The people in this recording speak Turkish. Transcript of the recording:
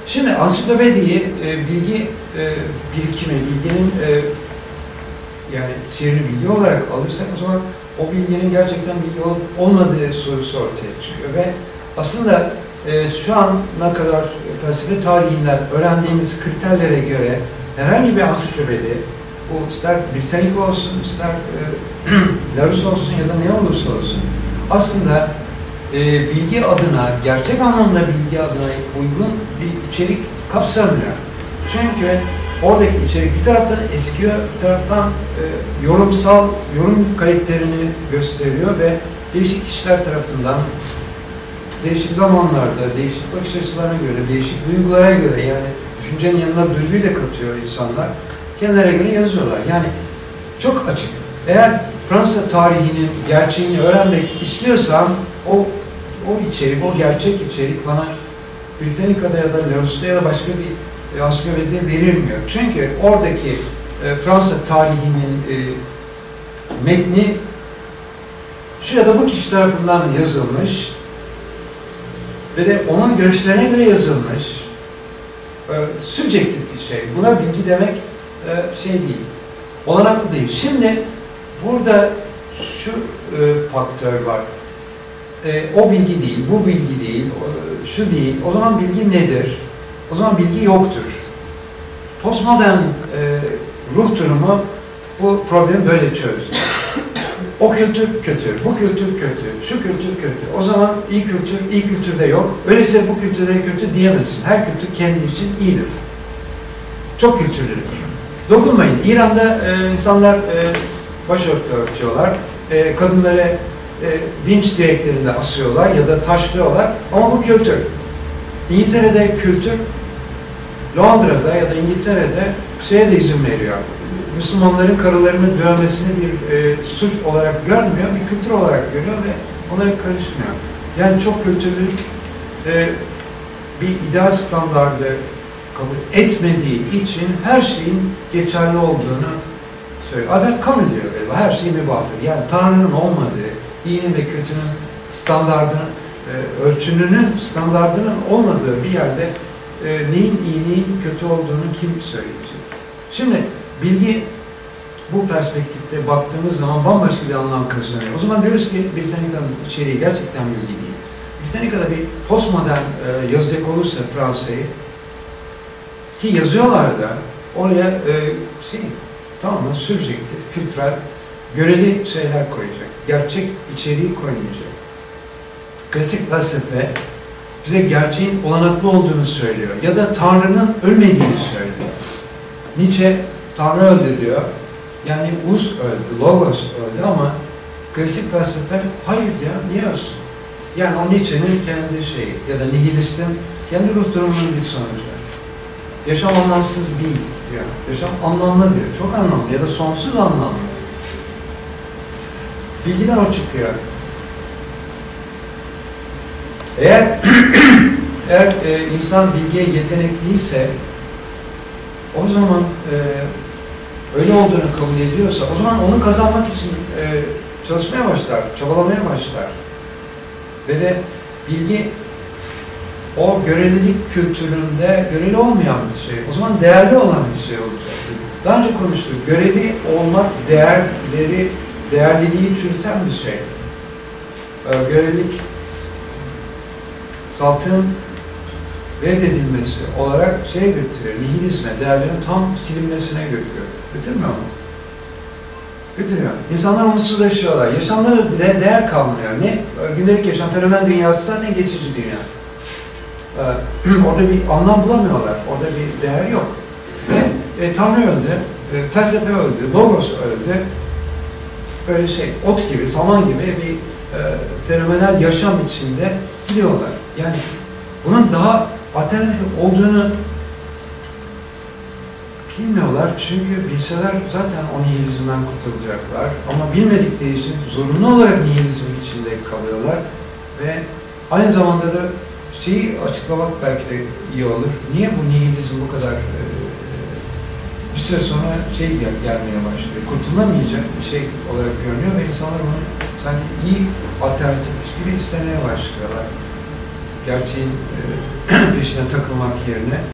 Şimdi ansiklopediyi bilgi birikimi, bilginin yani içeriğini bilgi olarak alırsak o zaman o bilginin gerçekten bilgi olup olmadığı sorusu ortaya çıkıyor ve aslında şu ana kadar felsefe tarihinden öğrendiğimiz kriterlere göre herhangi bir ansiklopedi, bu ister Britannica olsun, ister Larousse olsun ya da ne olursa olsun, aslında bilgi adına, gerçek anlamda bilgi adına uygun bir içerik kapsamıyor. Çünkü oradaki içerik bir taraftan eskiyor, bir taraftan yorum karakterini gösteriyor ve değişik kişiler tarafından değişik zamanlarda, değişik bakış açılarına göre, değişik duygulara göre, yani düşüncenin yanına duyguyu da katıyor insanlar, kendilerine göre yazıyorlar. Yani çok açık. Eğer Fransa tarihinin gerçeğini öğrenmek istiyorsam o içerik, o gerçek içerik bana Britannica'da ya da Larousse'da ya da başka bir ansiklopedide verilmiyor. Çünkü oradaki Fransa tarihinin metni şu ya da bu kişi tarafından yazılmış ve de onun görüşlerine göre yazılmış subjektif bir şey. Buna bilgi demek şey değil, olanaklı değil. Şimdi burada şu faktör var. O bilgi değil, bu bilgi değil, şu değil. O zaman bilgi nedir? O zaman bilgi yoktur. Postmodern ruh durumu bu problemi böyle çözdü. O kültür kötü, bu kültür kötü, şu kültür kötü. O zaman iyi kültür de yok. Öyleyse bu kültürlere kötü diyemezsin. Her kültür kendi için iyidir. Çok kültürlülük. Dokunmayın. İran'da insanlar başörtü örtüyorlar. Kadınları vinç direklerinde asıyorlar ya da taşlıyorlar. Ama bu kültür. İngiltere'de kültür, Londra'da ya da İngiltere'de şeye de izin veriyor. Müslümanların karılarını dövmesini bir suç olarak görmüyor, bir kültür olarak görüyor ve onlara karışmıyor. Yani çok kültürlülük bir ideal standardı kabul etmediği için her şeyin geçerli olduğunu söylüyor. Albert Camus diyor galiba, her şey mübahtır. Yani Tanrı'nın olmadığı, iyinin ve kötünün standardının, ölçününün standardının olmadığı bir yerde neyin iyi, neyin kötü olduğunu kim söyleyecek? Şimdi bilgi bu perspektifte baktığımız zaman bambaşka bir anlam kazanıyor. O zaman diyoruz ki Britannica'nın içeriği gerçekten bilgi değil. Britannica'da bir postmodern yazacak olursa Fransa'yı ki yazıyorlar da oraya tamamen subjektif, kültürel, göreli şeyler koyacak. Gerçek içeriği koymayacak. Klasik felsefe bize gerçeğin olanaklı olduğunu söylüyor. Ya da Tanrı'nın ölmediğini söylüyor. Nietzsche Tanrı öldü diyor. Yani Us öldü, Logos öldü ama klasik felsefe hayır ya, niye ölsün? Yani o Nietzsche'nin kendi şeyi ya da nihilistin kendi ruh durumunun bir sonucu. Yaşam anlamsız değil diyor. Yaşam anlamlı diyor. Çok anlamlı ya da sonsuz anlamlı. Bilgiden o çıkıyor. Eğer insan bilgiye yetenekliyse o zaman öyle olduğunu kabul ediyorsa o zaman onu kazanmak için çalışmaya başlar, çabalamaya başlar. Ve de bilgi o görelilik kültüründe göreli olmayan bir şey. O zaman değerli olan bir şey olacak. Daha önce konuştuk. Göreli olmak değerliliği çürüten bir şey. Görelilik saltığın reddedilmesi olarak şey götürüyor, nihilizme, değerlerin tam silinmesine götürüyor. Götürmüyor mu? Götürüyor. İnsanlar umutsuzlaşıyorlar. Yaşamlara değer kalmıyor. Ne? Gündelik yaşam, fenomen dünyası zaten geçici dünya. Orada bir anlam bulamıyorlar. Orada bir değer yok. Ve Tanrı öldü, felsefe öldü, Logos öldü. Böyle şey, ot gibi, saman gibi bir fenomenal yaşam içinde gidiyorlar. Yani bunun daha alternatif olduğunu bilmiyorlar çünkü bilseler zaten o nihilizmden kurtulacaklar ama bilmedikleri için zorunlu olarak nihilizmin içinde kalıyorlar ve aynı zamanda da şeyi açıklamak belki de iyi olur. Niye bu nihilizm bu kadar bir süre sonra gelmeye başlıyor? Kurtulamayacak bir şey olarak görünüyor ve insanlar onu sanki iyi alternatifmiş gibi istemeye başlıyorlar. gerçeğin peşine takılmak yerine